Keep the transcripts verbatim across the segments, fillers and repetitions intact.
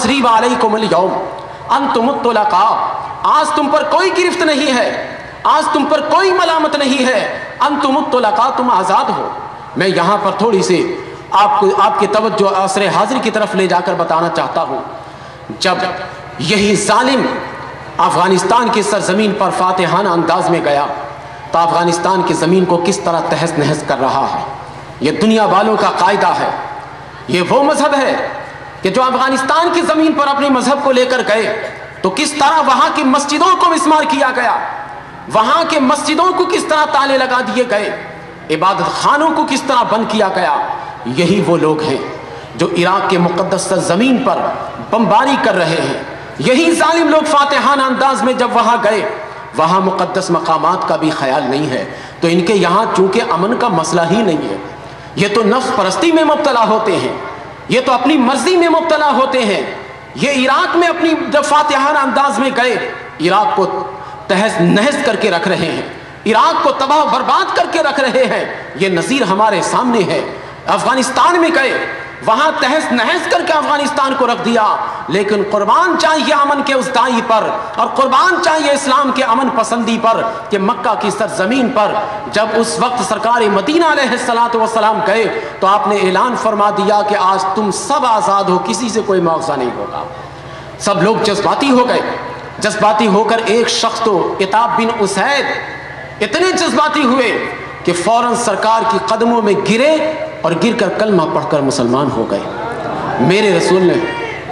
तसरीब अलैकुमुल यौम अंतुमुत तुलका, आज तुम पर कोई गिरफ्त नहीं है, आज तुम पर कोई मलामत नहीं है, अंतुमुत तुलका, तुम आज़ाद हो। मैं यहाँ पर थोड़ी सी आपको आपकी तवज्जो असर हाजिर की तरफ ले जाकर बताना चाहता हूँ। जब यही जालिम अफगानिस्तान की सरजमीन पर फातिहाना अंदाज में गया तो अफगानिस्तान की ज़मीन को किस तरह तहस नहस कर रहा है। ये दुनिया वालों का कायदा है, ये वो मजहब है कि जो अफगानिस्तान की ज़मीन पर अपने मजहब को लेकर गए तो किस तरह वहाँ की मस्जिदों को मिस्मार किया गया, वहाँ के मस्जिदों को किस तरह ताले लगा दिए गए, इबादत खानों को किस तरह बंद किया गया। यही वो लोग हैं जो इराक के मुक़द्दस ज़मीन पर बमबारी कर रहे हैं। यही जालिम लोग फातिहाना अंदाज में जब वहाँ गए, वहाँ मुक़द्दस मकामात का भी ख्याल नहीं है। तो इनके यहाँ चूँकि अमन का मसला ही नहीं है, ये तो नफ्स परस्ती में मुब्तला होते हैं, ये तो अपनी मर्जी में मुब्तला होते हैं। ये इराक में अपनी जब फातिहाना अंदाज में गए, इराक को तहस नहस करके रख रहे हैं, इराक को तबाह बर्बाद करके रख रहे हैं। ये नज़ीर हमारे सामने है। अफगानिस्तान में गए, वहाँ तहस नहस करके अफगानिस्तान को रख दिया, लेकिन कुर्बान चाहिए अमन के उस दाई पर, और कुर्बान चाहिए इस्लाम के अमन पसंदी पर कि मक्का की सरजमीन पर जब उस वक्त सरकार मदीना अलैहिस्सलातु वस्सलाम गए तो आपने ऐलान फरमा दिया कि आज तुम सब आज़ाद हो, किसी से कोई मुआवजा नहीं होगा। सब लोग जज्बाती हो गए। जज्बाती होकर एक शख्स तो इताब बिन उसैद इतने जज्बाती हुए कि फौरन सरकार की कदमों में गिरे और गिर कर कलमा पढ़कर मुसलमान हो गए। मेरे रसूल ने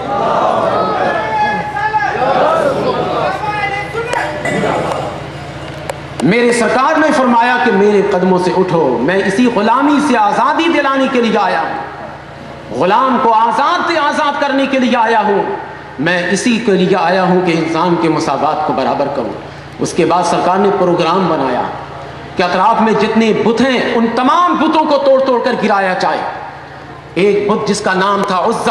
मेरे सरकार ने फरमाया कि मेरे कदमों से उठो, मैं इसी गुलामी से आज़ादी दिलाने के लिए आया हूँ, गुलाम को आज़ाद से आज़ाद करने के लिए आया हूँ, मैं इसी के लिए आया हूँ कि इंसान के मसावात को बराबर करूँ। उसके बाद सरकार ने प्रोग्राम बनाया कि अतराफ में जितने बुत हैं उन तमाम बुतों को तोड़ तोड़ कर गिराया जाए। एक बुत जिसका नाम था उज़्ज़ा,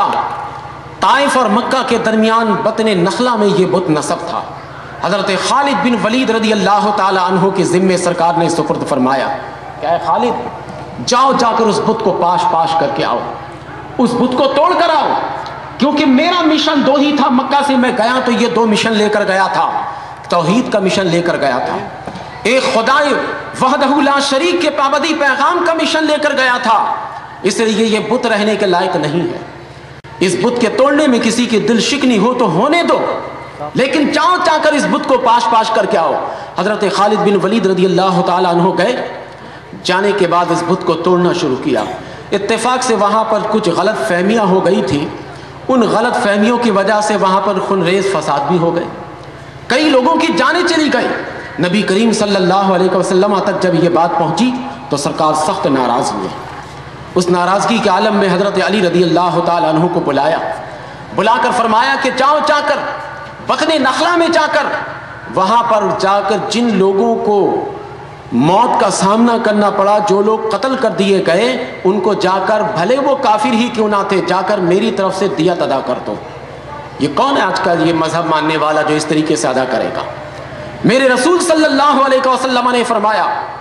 ताइफ और मक्का के दरमियान बतने नखला में ये बुत नसब था। हज़रत खालिद बिन वलीद रदी अल्लाह ताला अन्हु के ज़िम्मे सरकार ने सुपुर्द फरमाया, क्या है खालिद, जाओ जाकर उस बुत को पाश पाश करके आओ, उस बुत को तोड़ कर आओ, क्योंकि मेरा मिशन दो ही था। मक्का से मैं गया तो ये दो मिशन लेकर गया था, तौहीद का मिशन लेकर गया था, एक खुदाई वहदहू ला शरीक के पाबंदी पैगाम का मिशन लेकर गया था। इसलिए ये बुत रहने के लायक नहीं है। इस बुत के तोड़ने में किसी की दिल शिकनी हो तो होने दो, लेकिन जाओ जाकर इस बुत को पाश पाश करके आओ। हजरत खालिद बिन वलीद रदी अल्लाह ताला अन्हु गए, जाने के बाद इस बुत को तोड़ना शुरू किया। इत्तेफाक से वहाँ पर कुछ गलत फहमियाँ हो गई थी, उन गलत फहमियों की वजह से वहाँ पर खुनरेज फसाद भी हो गए, कई लोगों की जानें चली गई। नबी करीम सल्लल्लाहु अलैहि वसल्लम तक जब ये बात पहुँची तो सरकार सख्त नाराज़ हुए। उस नाराज़गी के आलम में हज़रत अली रदी अल्लाह ताला अन्हु को बुलाया, बुलाकर फरमाया कि जाओ जाकर बतने नखला में जाकर, वहाँ पर जाकर जिन लोगों को मौत का सामना करना पड़ा, जो लोग कत्ल कर दिए गए, उनको जाकर भले वो काफिर ही क्यों ना थे, जाकर मेरी तरफ से दियत अदा कर दो। ये कौन है आजकल ये मजहब मानने वाला जो इस तरीके से अदा करेगा। मेरे रसूल सल्लल्लाहु अलैहि वसल्लम ने फरमाया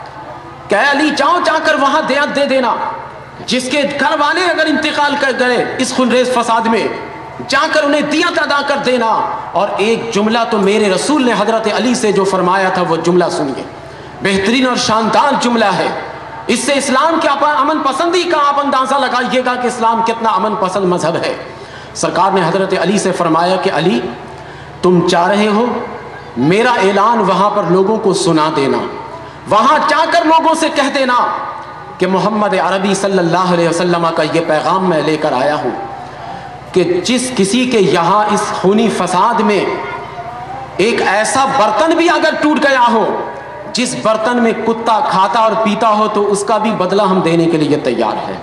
कि अली जाओ जाकर वहां दियत दे देना, जिसके घर वाले अगर इंतकाल कर गए इस खुनरेज फसाद में, जाकर उन्हें दियत अदा कर देना। और एक जुमला तो मेरे रसूल ने हजरत अली से जो फरमाया था वो जुमला सुनिए, बेहतरीन और शानदार जुमला है। इससे इस्लाम के अमन पसंदी का आप अंदाजा लगाइएगा कि इस्लाम कितना अमन पसंद मजहब है। सरकार ने हजरत अली से फरमाया कि अली तुम चाह रहे हो, मेरा ऐलान वहाँ पर लोगों को सुना देना, वहाँ जाकर लोगों से कह देना कि मोहम्मद अरबी सल्लल्लाहु अलैहि वसल्लम का ये पैगाम मैं लेकर आया हूँ कि जिस किसी के यहाँ इस खूनी फसाद में एक ऐसा बर्तन भी अगर टूट गया हो, जिस बर्तन में कुत्ता खाता और पीता हो, तो उसका भी बदला हम देने के लिए तैयार है।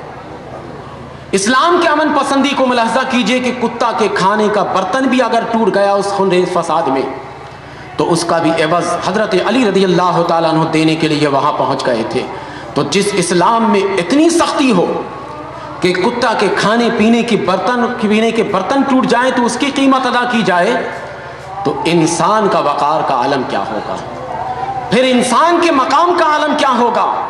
इस्लाम के अमन पसंदी को मुलाहजा कीजिए कि कुत्ता के खाने का बर्तन भी अगर टूट गया उस खुनरेज फसाद में, तो उसका भी एवज हजरत अली रदी अल्लाह ताला अन्हु देने के लिए वहाँ पहुँच गए थे। तो जिस इस्लाम में इतनी सख्ती हो कि कुत्ता के खाने पीने की बर्तन पीने के बर्तन टूट जाए तो उसकी कीमत अदा की जाए, तो इंसान का वक़ार का आलम क्या होगा, फिर इंसान के मकाम का आलम क्या होगा।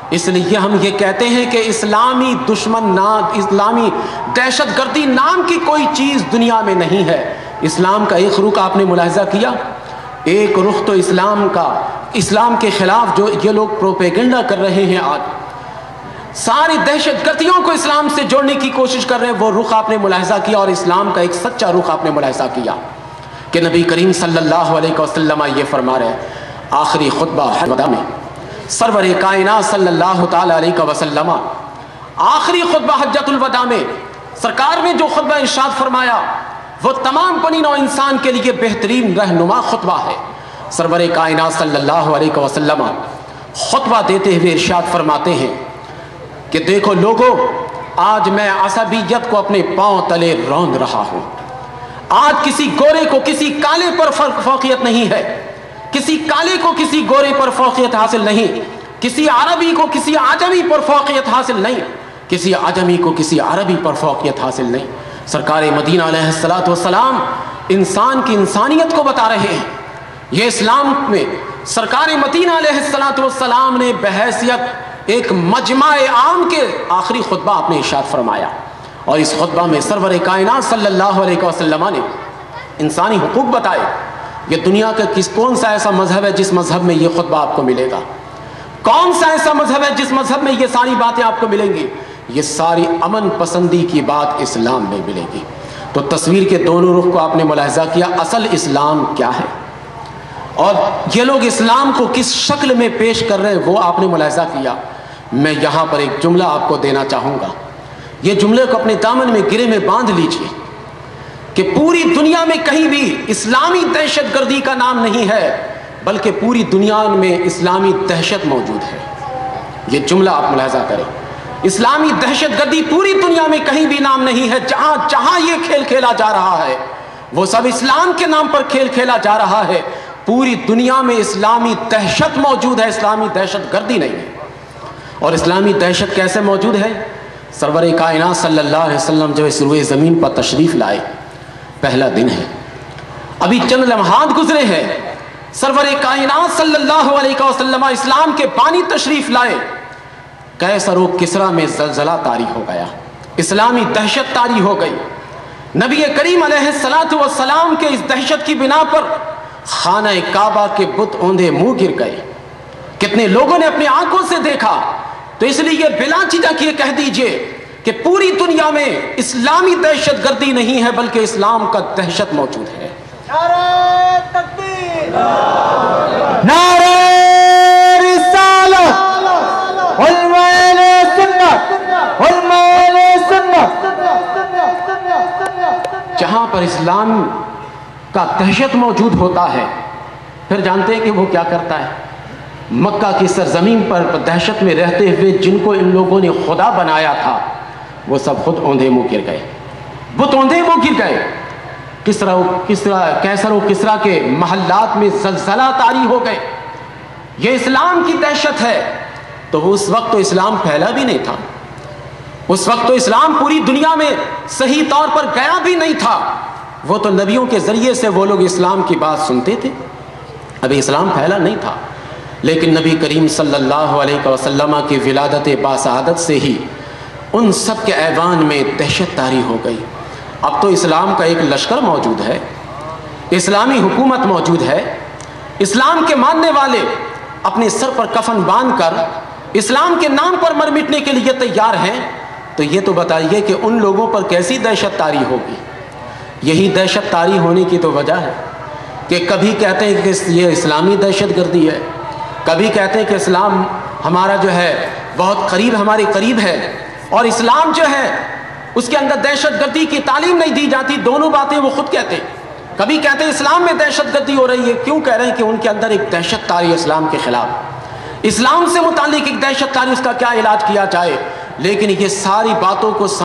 इसलिए हम ये कहते हैं कि इस्लामी दुश्मन नाम, इस्लामी दहशत गर्दी नाम की कोई चीज़ दुनिया में नहीं है। इस्लाम का एक रुख आपने मुलाहिजा किया, एक रुख तो इस्लाम का, इस्लाम के खिलाफ जो ये लोग प्रोपेगेंडा कर रहे हैं, आज सारी दहशत गर्दियों को इस्लाम से जोड़ने की कोशिश कर रहे हैं, वो रुख आपने मुलाहिजा किया। और इस्लाम का एक सच्चा रुख आपने मुलाहिजा किया कि नबी करीम सल्लल्लाहु अलैहि वसल्लम ये फरमा रहे, आखिरी खुतबा वदा में सरवर कायनात सल्लल्लाहु ताला अलैहि वसल्लम आखिरी खुतबा हज्जतुल वदा में सरकार ने जो खुतबा इरशाद फरमाया वो तमाम बनी नौ इंसान के लिए बेहतरीन रहनुमा खुतबा है। सरवर कायनात सल्लल्लाहु अलैहि वसल्लम खुतबा देते हुए इरशाद फरमाते हैं कि देखो लोगों, आज मैं असबियत को अपने पांव तले रौंद रहा हूं। आज किसी गोरे को किसी काले पर फौकियत नहीं है, किसी काले को किसी गोरे पर फौकियत हासिल नहीं, किसी अरबी को किसी आजमी पर फौकियत हासिल नहीं, किसी आजमी को किसी अरबी पर फौकियत हासिल नहीं। सरकार मदीना अलैहिस्सलातु वस्सलाम इंसान की इंसानियत को बता रहे हैं। ये इस्लाम में सरकार मदीना अलैहिस्सलातु वस्सलाम ने बहैसियत एक मजमाए आम के आखिरी खुतबा आपने इरशाद फरमाया, और इस खुतबा में सरवर कायनात सल्लल्लाहु अलैहि वसल्लम ने इंसानी हुकूक बताए। ये दुनिया का किस कौन सा ऐसा मजहब है जिस मजहब में ये खुतबा आपको मिलेगा? कौन सा ऐसा मजहब है जिस मजहब में ये सारी बातें आपको मिलेंगी? ये सारी अमन पसंदी की बात इस्लाम में मिलेगी। तो तस्वीर के दोनों रुख को आपने मुलाहिजा किया, असल इस्लाम क्या है और ये लोग इस्लाम को किस शक्ल में पेश कर रहे हैं वो आपने मुलाहिजा किया। मैं यहाँ पर एक जुमला आपको देना चाहूँगा, ये जुमले को अपने दामन में गिरे में बांध लीजिए कि पूरी दुनिया में कहीं भी इस्लामी दहशत गर्दी का नाम नहीं है, बल्कि पूरी दुनिया में इस्लामी दहशत मौजूद है। ये जुमला आप मुलाहिजा करें, इस्लामी दहशत गर्दी पूरी दुनिया में कहीं भी नाम नहीं है। जहां जहां ये खेल खेला जा रहा है वो सब इस्लाम के नाम पर खेल खेला जा रहा है। पूरी दुनिया में इस्लामी दहशत मौजूद है, इस्लामी दहशत गर्दी नहीं है। और इस्लामी दहशत कैसे मौजूद है? सरवर कायनात सल्लल्लाहु अलैहि वसल्लम जब इस रुए ज़मीन पर तशरीफ़ लाए, पहला दिन है, अभी चंद लम्हात गुजरे हैं, सरवर कायनात सल्लल्लाहु अलैहि वसल्लम इस्लाम के बानी तशरीफ़ लाए, कैसर व किसरा में ज़लज़ला तारी हो गया, इस्लामी दहशत तारी हो गई। नबी करीम अलैहिस्सलातु वस्सलाम के इस दहशत की बिना पर खाना काबा के बुत औंधे मुंह गिर गए। कितने लोगों ने अपनी आंखों से देखा। तो इसलिए बिला झिझक ये कह दीजिए कि पूरी दुनिया में इस्लामी दहशत गर्दी नहीं है, बल्कि इस्लाम का दहशत मौजूद है। नारे तकबीर, नारे रिसालत, उलमाए सुन्नत, उलमाए सुन्नत। जहां पर इस्लाम का दहशत मौजूद होता है, फिर जानते हैं कि वो क्या करता है। मक्का की सरजमीन पर दहशत में रहते हुए जिनको इन लोगों ने खुदा बनाया था, वो सब खुद औंधे मुंह गिर गए, बुत औंधे मुंह गिर गए। किसरा किसरा कैसर व किसरा के महल्लात में ज़लज़ला तारी हो गए। ये इस्लाम की दहशत है। तो उस वक्त तो इस्लाम फैला भी नहीं था, उस वक्त तो इस्लाम पूरी दुनिया में सही तौर पर गया भी नहीं था। वो तो नबियों के ज़रिए से वो लोग इस्लाम की बात सुनते थे, अभी इस्लाम फैला नहीं था। लेकिन नबी करीम सल्लल्लाहु अलैहि वसल्लम की विलादत बासआदत से ही उन सब के ऐवान में दहशत तारी हो गई। अब तो इस्लाम का एक लश्कर मौजूद है, इस्लामी हुकूमत मौजूद है, इस्लाम के मानने वाले अपने सर पर कफन बांध कर इस्लाम के नाम पर मर मिटने के लिए तैयार हैं। तो ये तो बताइए कि उन लोगों पर कैसी दहशत तारी होगी। यही दहशत तारी होने की तो वजह है कि कभी कहते हैं कि ये इस्लामी दहशत गर्दी है, कभी कहते हैं कि इस्लाम हमारा जो है बहुत करीब हमारे करीब है, और इस्लाम जो है उसके अंदर दहशत गर्दी की तालीम नहीं दी जाती। दोनों बातें वो खुद कहते हैं। कभी कहते हैं इस्लाम में दहशत गर्दी हो रही है, क्यों कह रहे हैं कि उनके अंदर एक दहशत तारी है इस्लाम के खिलाफ, इस्लाम से मुतालिक एक दहशत तारी, उसका क्या इलाज किया जाए। लेकिन ये सारी बातों को